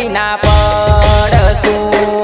दीना पड़सू।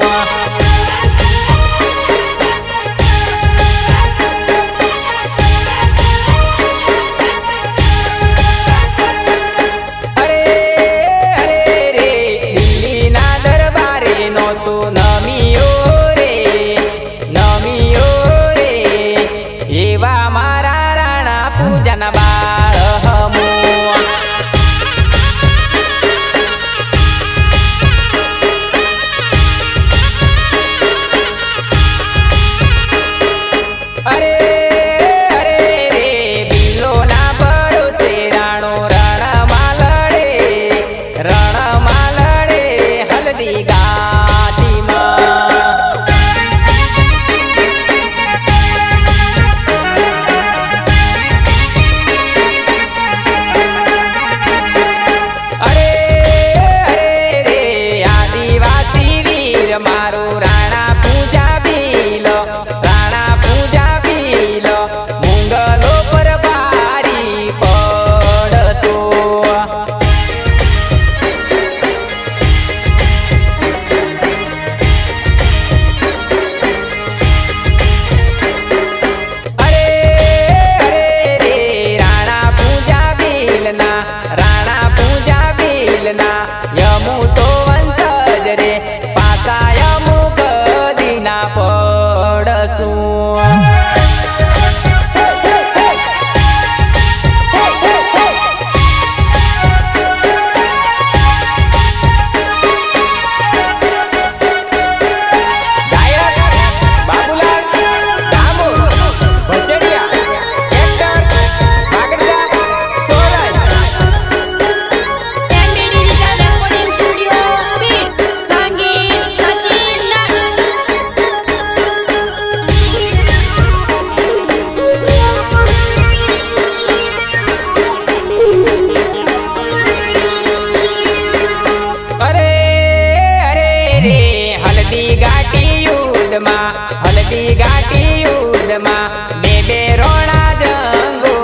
हल्दी घाटी युद्ध में बेबे रोणा जंगो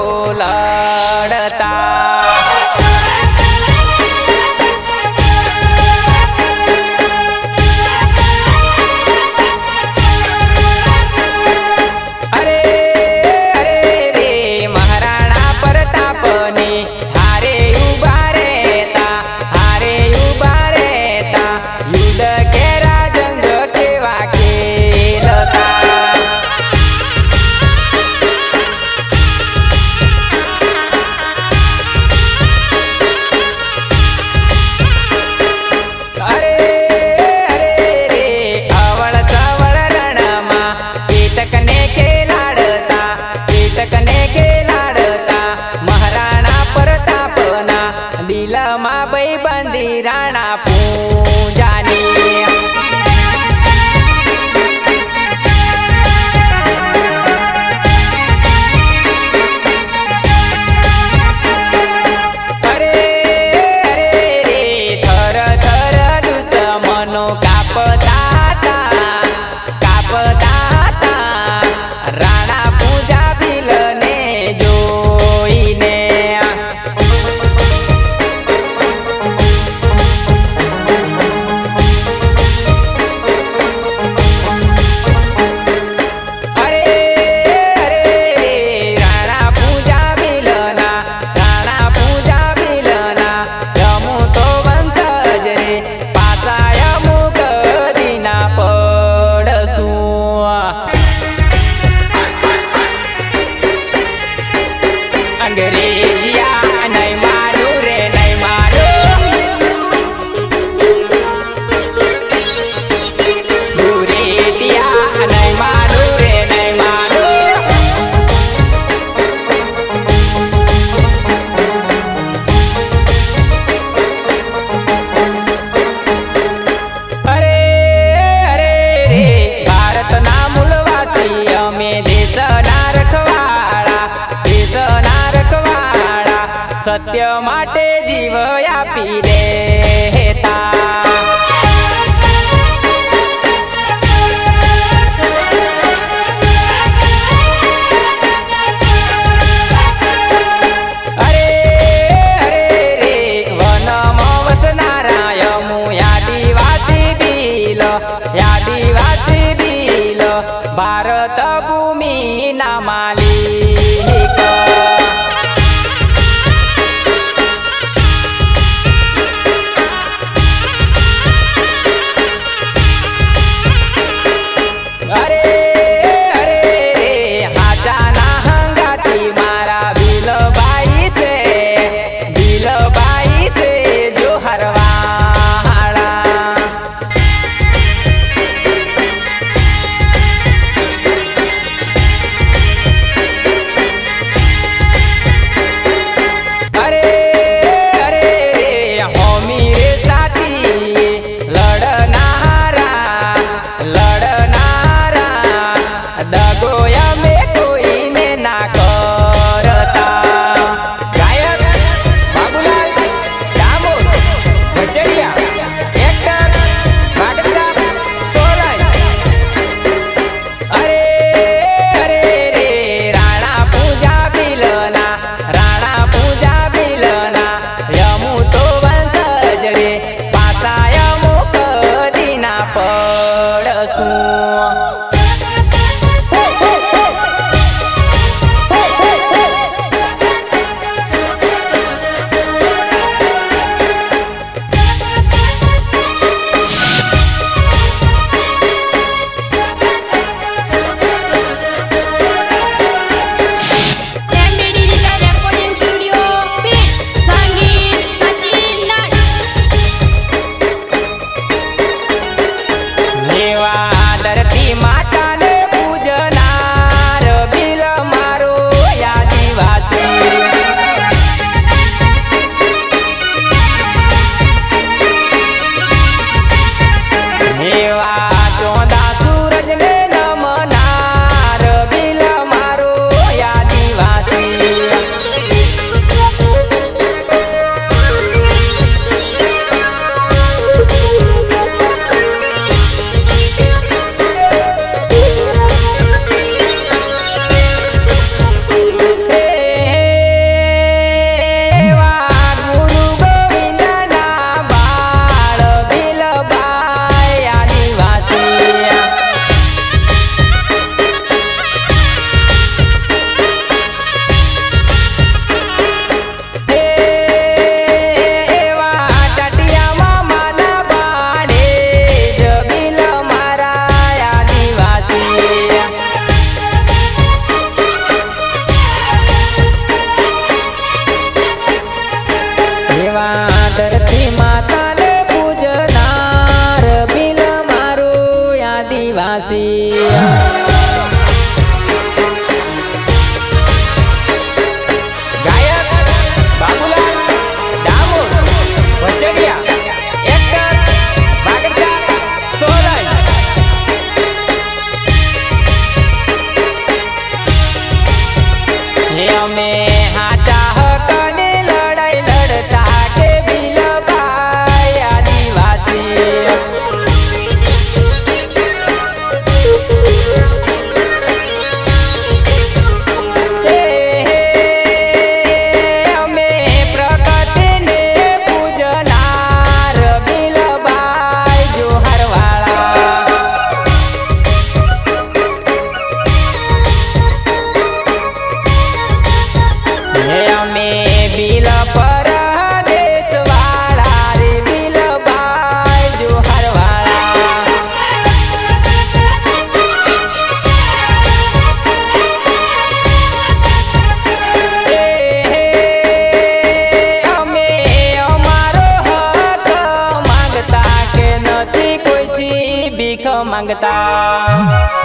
लड़ता। अरे अरे रे महाराणा प्रताप ने हारे उभा रहता, हारे उभा रहता युद्ध केरा जंग केवा खेलता। बंदी राणा पूजानी अरे अरे रे थर थर दुश्मनो कापता कापता राणा पूजा बिलने जोईने। अंग्रेजिया नहीं मारू रे नहीं मारू, अंग्रेजिया नहीं मारू रे नहीं मारू। अरे अरे रे भारत ना मूलवासी अमे देश ना रखवाड़ा, देश ना रखवाड़ा सत्य माटे जीव आपी देता। अरे अरे रे वनमा वसनारा यमु यादी आदिवासी। गायक बाबूलाल डामोर वचड़िया, एक्टर बागरचा सोलई। हमें हाटा हकने लड़ाई लड़ता के भीलबाई आदिवासी। हमें प्रकृति ने पूजनार भीलबाई जोहर वाला। हमें बिल पर देश वाला रे भीलबाई जोहर वाला। हमें हमारो हक मांगता के नथी कोई थी भीख मांगता।